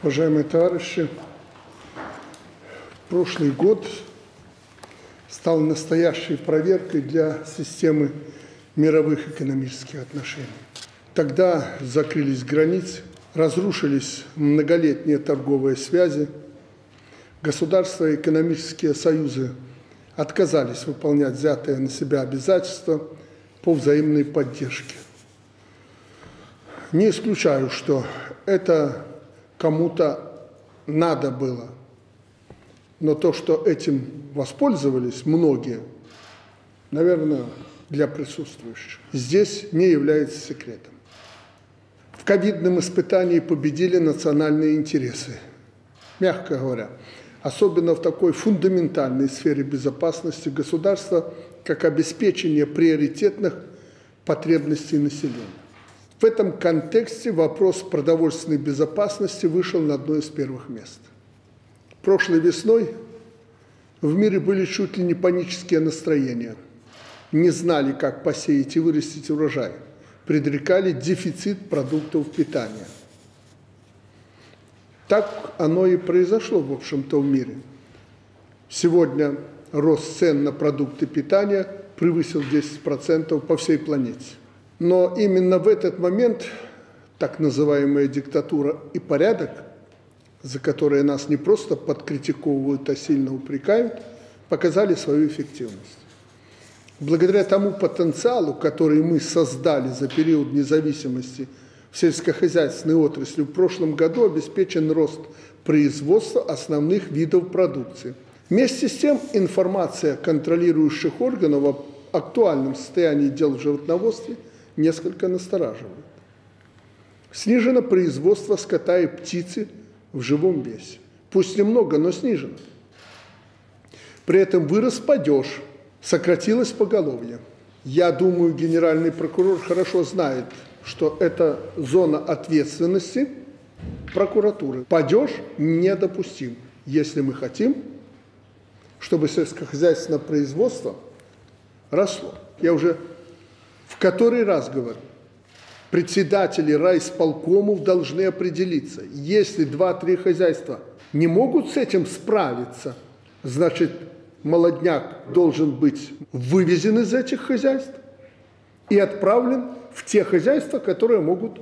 Уважаемые товарищи, прошлый год стал настоящей проверкой для системы мировых экономических отношений. Тогда закрылись границы, разрушились многолетние торговые связи, государства и экономические союзы отказались выполнять взятые на себя обязательства по взаимной поддержке. Не исключаю, что это кому-то надо было, но то, что этим воспользовались многие, наверное, для присутствующих, здесь не является секретом. В ковидном испытании победили национальные интересы, мягко говоря, особенно в такой фундаментальной сфере безопасности государства, как обеспечение приоритетных потребностей населения. В этом контексте вопрос продовольственной безопасности вышел на одно из первых мест. Прошлой весной в мире были чуть ли не панические настроения. Не знали, как посеять и вырастить урожай. Предрекали дефицит продуктов питания. Так оно и произошло, в общем-то, в мире. Сегодня рост цен на продукты питания превысил 10% по всей планете. Но именно в этот момент так называемая диктатура и порядок, за которые нас не просто подкритиковывают, а сильно упрекают, показали свою эффективность. Благодаря тому потенциалу, который мы создали за период независимости в сельскохозяйственной отрасли, в прошлом году обеспечен рост производства основных видов продукции. Вместе с тем информация контролирующих органов об актуальном состоянии дел в животноводстве несколько настораживает. Снижено производство скота и птицы в живом весе. Пусть немного, но снижено. При этом вырос падеж, сократилось поголовье. Я думаю, генеральный прокурор хорошо знает, что это зона ответственности прокуратуры. Падеж недопустим, если мы хотим, чтобы сельскохозяйственное производство росло. Я уже в который раз говорю, председатели райисполкомов должны определиться. Если 2-3 хозяйства не могут с этим справиться, значит, молодняк должен быть вывезен из этих хозяйств и отправлен в те хозяйства, которые могут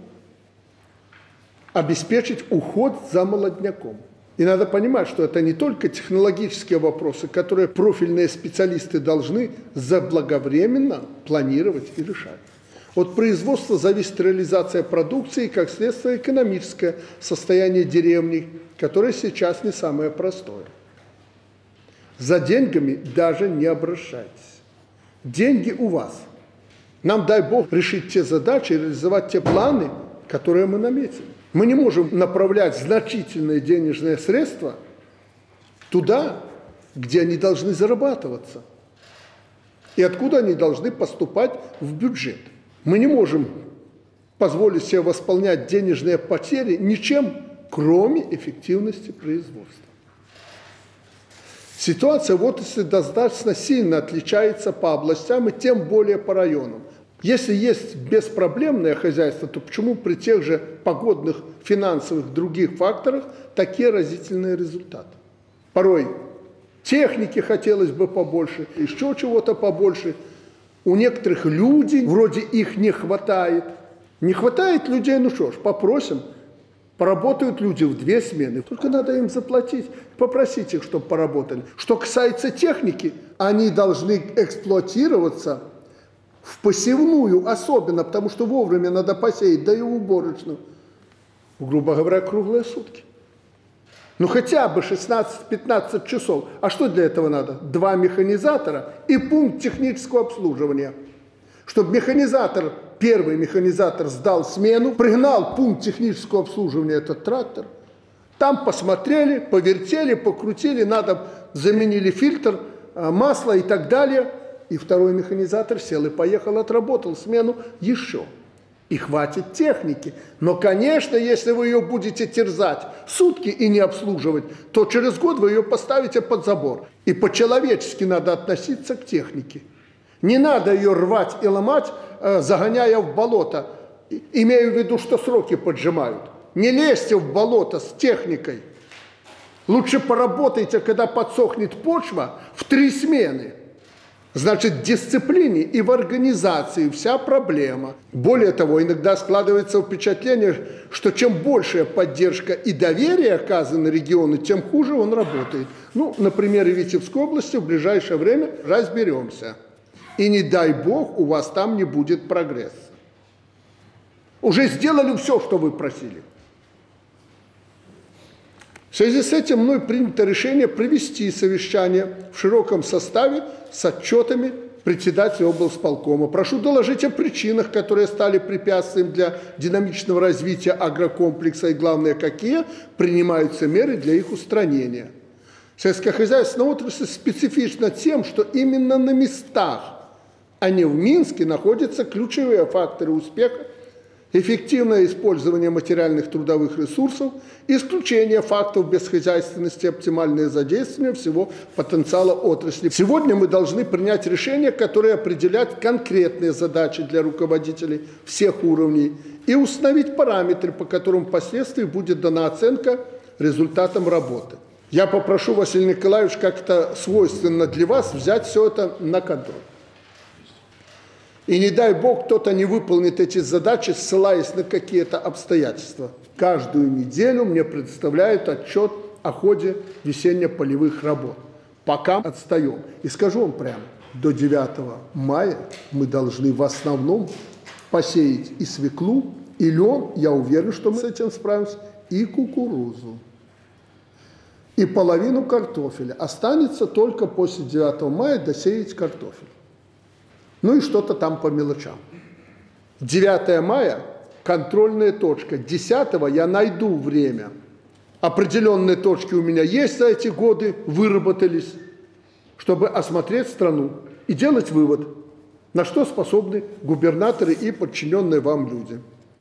обеспечить уход за молодняком. И надо понимать, что это не только технологические вопросы, которые профильные специалисты должны заблаговременно планировать и решать. От производства зависит реализация продукции и, как следствие, экономическое состояние деревни, которое сейчас не самое простое. За деньгами даже не обращайтесь. Деньги у вас. Нам, дай Бог, решить те задачи, реализовать те планы, которые мы наметили. Мы не можем направлять значительные денежные средства туда, где они должны зарабатываться, и откуда они должны поступать в бюджет. Мы не можем позволить себе восполнять денежные потери ничем, кроме эффективности производства. Ситуация в отрасли достаточно сильно отличается по областям и тем более по районам. Если есть беспроблемное хозяйство, то почему при тех же погодных, финансовых, других факторах такие разительные результаты? Порой техники хотелось бы побольше, еще чего-то побольше. У некоторых людей, вроде их не хватает. Не хватает людей, ну что ж, попросим. Поработают люди в 2 смены, только надо им заплатить, попросить их, чтобы поработали. Что касается техники, они должны эксплуатироваться в посевную особенно, потому что вовремя надо посеять, да и в уборочную. Грубо говоря, круглые сутки. Ну хотя бы 16-15 часов. А что для этого надо? 2 механизатора и пункт технического обслуживания. Чтобы механизатор, первый механизатор сдал смену, пригнал пункт технического обслуживания этот трактор, там посмотрели, повертели, покрутили, надо, заменили фильтр, масло и так далее. И второй механизатор сел и поехал, отработал смену еще. И хватит техники. Но, конечно, если вы ее будете терзать сутки и не обслуживать, то через год вы ее поставите под забор. И по-человечески надо относиться к технике. Не надо ее рвать и ломать, загоняя в болото. Имею в виду, что сроки поджимают. Не лезьте в болото с техникой. Лучше поработайте, когда подсохнет почва, в 3 смены. Значит, в дисциплине и в организации вся проблема. Более того, иногда складывается впечатление, что чем большая поддержка и доверие оказано региону, тем хуже он работает. Ну, на примере Витебской области в ближайшее время разберемся. И не дай бог, у вас там не будет прогресса. Уже сделали все, что вы просили. В связи с этим мной принято решение провести совещание в широком составе с отчетами председателя облсполкома. Прошу доложить о причинах, которые стали препятствием для динамичного развития агрокомплекса и, главное, какие принимаются меры для их устранения. Сельскохозяйственная отрасль специфична тем, что именно на местах, а не в Минске, находятся ключевые факторы успеха: эффективное использование материальных трудовых ресурсов, исключение фактов безхозяйственности, оптимальное задействование всего потенциала отрасли. Сегодня мы должны принять решения, которые определят конкретные задачи для руководителей всех уровней и установить параметры, по которым впоследствии будет дана оценка результатам работы. Я попрошу, Василий Николаевич, как-то свойственно для вас взять все это на контроль. И не дай бог, кто-то не выполнит эти задачи, ссылаясь на какие-то обстоятельства. Каждую неделю мне представляют отчет о ходе весенне-полевых работ. Пока отстаем. И скажу вам прямо, до 9 мая мы должны в основном посеять и свеклу, и лен, я уверен, что мы с этим справимся, и кукурузу, и половину картофеля. Останется только после 9 мая досеять картофель. Ну и что-то там по мелочам. 9 мая – контрольная точка. 10-го я найду время. Определенные точки у меня есть за эти годы, выработались, чтобы осмотреть страну и делать вывод, на что способны губернаторы и подчиненные вам люди.